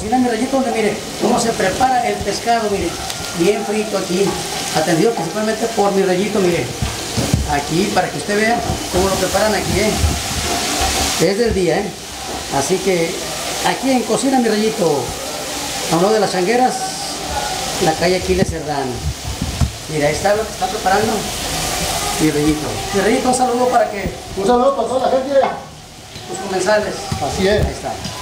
cocinar mi rayito, donde mire cómo se prepara el pescado, mire, bien frito aquí, atendido principalmente por mi rayito, mire, aquí para que usted vea cómo lo preparan aquí, es del día, así que aquí en Cocina Mi Rayito, a uno de las Changueras, la calle Aquiles Cerdán. Mira, ahí está lo que está preparando mi rayito. Mi rayito, un saludo para toda la gente, los comensales. Así es. Ahí está.